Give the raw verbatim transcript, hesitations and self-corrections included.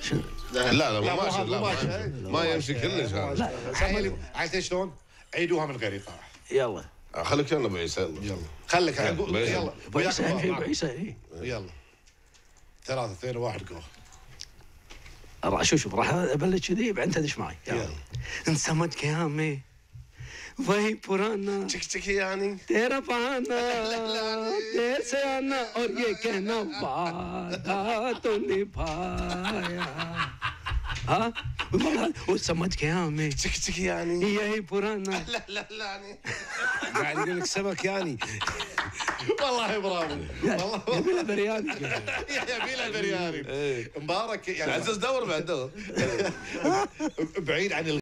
لا لا لا، ما مو شاء الله هذا، ما- مو ما يمشي كلش هذا. عيل عيل شلون؟ عيدوها من غير ايقاع. يلا آه، خليك يلا ابو عيسى يلا. يلا خليك يلا، يلا بيسا. يلا ابو عيسى وياك الحين بعض. ابو عيسى اي يلا ثلاثة اثنين واحد جو. راح شوف شوف راح ابلش كذي بعدين تدش معي. يلا समझ गया मैं वही पुराना تشك تشك يعني तेरा बहाना देर से आना और ये कहना वादा तो निभाया हाँ वो समझ गया मैं تشك تشك يعني यही पुराना لا لا لا يعني قاعد يقول لك سمك يعني. والله برافو والله يبي له برياني يبي له برياني. مبارك يعني عزيز دور بعد دور بعيد عن